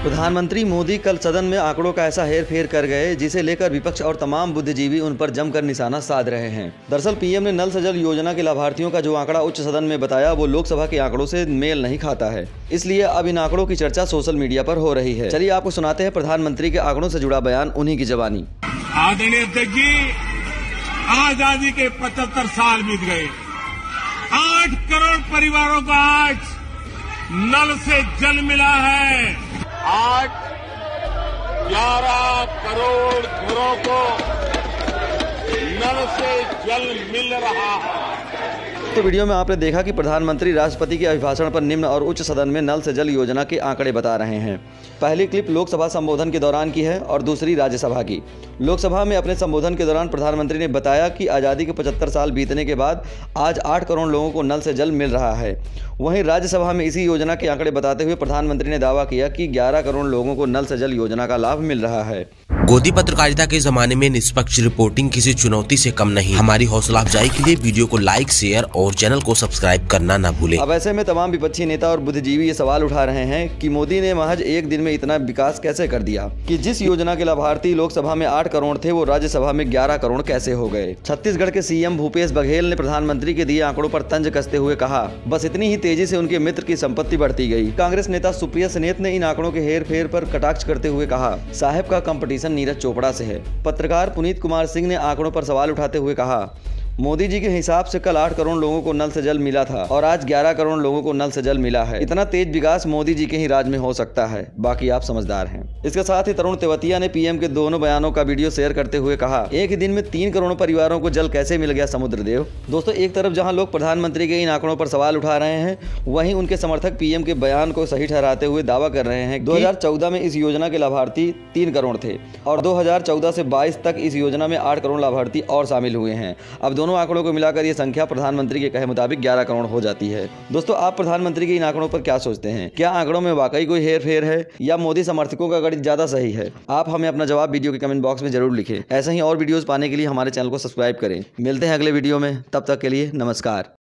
प्रधानमंत्री मोदी कल सदन में आंकड़ों का ऐसा हेरफेर कर गए जिसे लेकर विपक्ष और तमाम बुद्धिजीवी उन पर जमकर निशाना साध रहे हैं। दरअसल पीएम ने नल से जल योजना के लाभार्थियों का जो आंकड़ा उच्च सदन में बताया वो लोकसभा के आंकड़ों से मेल नहीं खाता है। इसलिए अब इन आंकड़ों की चर्चा सोशल मीडिया पर हो रही है। चलिए आपको सुनाते हैं प्रधानमंत्री के आंकड़ों से जुड़ा बयान उन्हीं की जबानी। आदरणीय अध्यक्ष जी, आजादी के 75 साल बीत गए। 8 करोड़ परिवारों को आज नल से जल मिला है। आज 11 करोड़ घरों को नल से जल मिल रहा है। तो वीडियो में आपने देखा कि प्रधानमंत्री राष्ट्रपति के अभिभाषण पर निम्न और उच्च सदन में नल से जल योजना के आंकड़े बता रहे हैं। पहली क्लिप लोकसभा संबोधन के दौरान की है और दूसरी राज्यसभा की। लोकसभा में अपने संबोधन के दौरान प्रधानमंत्री ने बताया कि आज़ादी के 75 साल बीतने के बाद आज 8 करोड़ लोगों को नल से जल मिल रहा है। वहीं राज्यसभा में इसी योजना के आंकड़े बताते हुए प्रधानमंत्री ने दावा किया कि 11 करोड़ लोगों को नल से जल योजना का लाभ मिल रहा है। गोदी पत्रकारिता के जमाने में निष्पक्ष रिपोर्टिंग किसी चुनौती से कम नहीं। हमारी हौसला अफजाई के लिए वीडियो को लाइक, शेयर और चैनल को सब्सक्राइब करना न भूलें। अब ऐसे में तमाम विपक्षी नेता और बुद्धिजीवी ये सवाल उठा रहे हैं कि मोदी ने महज एक दिन में इतना विकास कैसे कर दिया कि जिस योजना के लाभार्थी लोकसभा में 8 करोड़ थे वो राज्यसभा में 11 करोड़ कैसे हो गए। छत्तीसगढ़ के सीएम भूपेश बघेल ने प्रधानमंत्री के दिए आंकड़ों पर तंज कसते हुए कहा, बस इतनी ही तेजी से उनके मित्र की संपत्ति बढ़ती गई। कांग्रेस नेता सुप्रिया सेनेत ने इन आंकड़ों के हेर फेर पर कटाक्ष करते हुए कहा, साहब का कंपटीशन नीरज चोपड़ा से है। पत्रकार पुनीत कुमार सिंह ने आंकड़ों पर सवाल उठाते हुए कहा, मोदी जी के हिसाब से कल 8 करोड़ लोगों को नल से जल मिला था और आज 11 करोड़ लोगों को नल से जल मिला है। इतना तेज विकास मोदी जी के ही राज में हो सकता है, बाकी आप समझदार हैं। इसके साथ ही तरुण तेवतिया ने पीएम के दोनों बयानों का वीडियो शेयर करते हुए कहा, एक ही दिन में 3 करोड़ परिवारों को जल कैसे मिल गया समुद्रदेव। दोस्तों, एक तरफ जहां लोग प्रधानमंत्री के इन आंकड़ों पर सवाल उठा रहे हैं, वहीं उनके समर्थक पीएम के बयान को सही ठहराते हुए दावा कर रहे हैं 2014 में इस योजना के लाभार्थी 3 करोड़ थे और 2014 से 22 तक इस योजना में 8 करोड़ लाभार्थी और शामिल हुए हैं। अब दोनों आंकड़ों को मिलाकर ये संख्या प्रधानमंत्री के कहे मुताबिक 11 करोड़ हो जाती है। दोस्तों, आप प्रधानमंत्री के इन आंकड़ों पर क्या सोचते हैं? क्या आंकड़ों में वाकई कोई हेर फेर है या मोदी समर्थकों का गणित ज्यादा सही है? आप हमें अपना जवाब वीडियो के कमेंट बॉक्स में जरूर लिखें। ऐसे ही और वीडियोस पाने के लिए हमारे चैनल को सब्सक्राइब करें। मिलते हैं अगले वीडियो में, तब तक के लिए नमस्कार।